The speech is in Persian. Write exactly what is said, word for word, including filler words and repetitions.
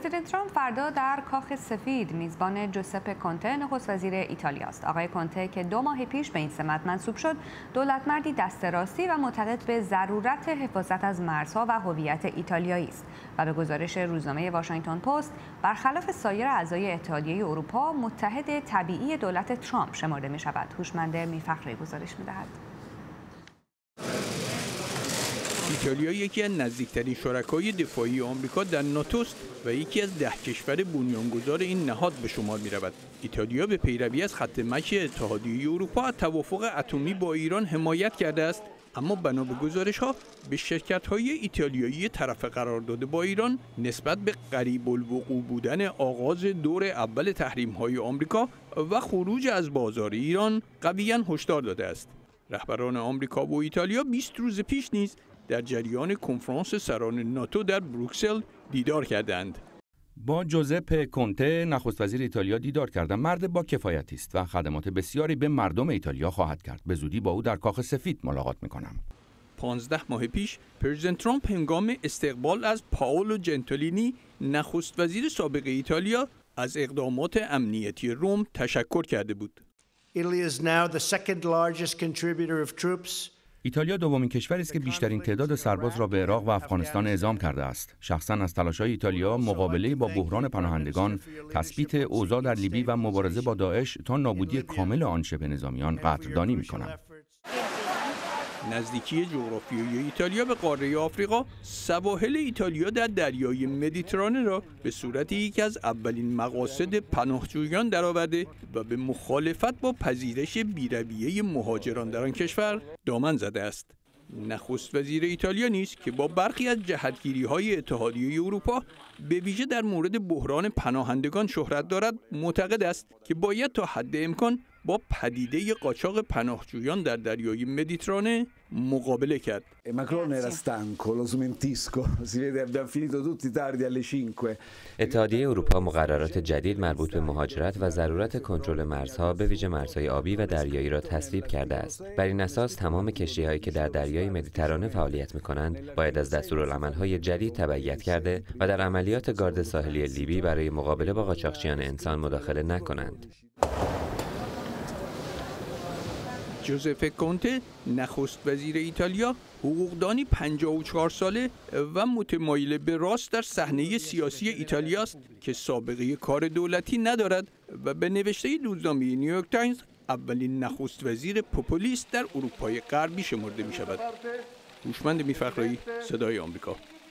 پرزیدنت ترامپ فردا در کاخ سفید میزبان جوزپه کونته نخست وزیر ایتالیا است. آقای کونته که دو ماه پیش به این سمت منصوب شد، دولتمردی دست راستی و معتقد به ضرورت حفاظت از مرزها و هویت ایتالیایی است و به گزارش روزنامه واشنگتن پست برخلاف سایر اعضای اتحادیه اروپا متحد طبیعی دولت ترامپ شمرده می شود. هوشمند میرفخری گزارش می دهد. ایتالیا یکی از نزدیکترین شرکای دفاعی آمریکا در ناتو است و یکی از ده کشور بنیانگذار این نهاد به شمار می رود. ایتالیا به پیروی از خط مشی اتحادیه اروپا از توافق اتمی با ایران حمایت کرده است، اما بنا به گزارش‌ها به شرکت‌های ایتالیایی طرف قرارداد با ایران نسبت به قریب الوقوع بودن آغاز دور اول تحریم‌های آمریکا و خروج از بازار ایران قویاً هشدار داده است. رهبران آمریکا و ایتالیا بیست روز پیش نیز در جریان کنفرانس سران ناتو در بروکسل دیدار کردند. با جوزپه کونته نخست وزیر ایتالیا دیدار کردند. مرد با کفایتی است و خدمات بسیاری به مردم ایتالیا خواهد کرد. به زودی با او در کاخ سفید ملاقات می‌کنم. پانزده ماه پیش پرزیدنت ترامپ هنگام استقبال از پائولو جنتیلونی نخست وزیر سابق ایتالیا از اقدامات امنیتی روم تشکر کرده بود. Italy is now the second largest contributor of troops. ایتالیا دومین کشوری است که بیشترین تعداد سرباز را به عراق و افغانستان اعزام کرده است. شخصاً از تلاش‌های ایتالیا مقابله با بحران پناهندگان، تثبیت اوضاع در لیبی و مبارزه با داعش تا نابودی کامل آن شبه نظامیان قدردانی می‌کنم. نزدیکی جغرافیایی ایتالیا به قاره آفریقا، سواحل ایتالیا در دریای مدیترانه را به صورت یکی از اولین مقاصد پناهجویان درآورده و به مخالفت با پذیرش بی‌رویه مهاجران در آن کشور دامن زده است. نخست وزیر ایتالیا نیز که با برخی از جهتگیری‌های اتحادیه اروپا به ویژه در مورد بحران پناهندگان شهرت دارد، معتقد است که باید تا حد امکان با پدیده قاچاق پناهجویان در دریای مدیترانه مقابله کرد. اتحادیه اروپا مقررات جدید مربوط به مهاجرت و ضرورت کنترل مرزها به ویژه مرزهای آبی و دریایی را تصویب کرده است. بر این اساس تمام کشتی‌هایی که در دریای مدیترانه فعالیت می‌کنند باید از دستورالعمل‌های جدید تبعیت کرده و در عملیات گارد ساحلی لیبی برای مقابله با قاچاقچیان انسان مداخله نکنند. جوزپه کونته نخست وزیر ایتالیا حقوقدانی پنجاه و چهار ساله و متمایل به راست در صحنه سیاسی ایتالیا است که سابقه کار دولتی ندارد و به نوشته روزنامه نیویورک تایمز اولین نخست وزیر پوپولیست در اروپای غربی شمرده می شود. هوشمند میرفخری، صدای آمریکا.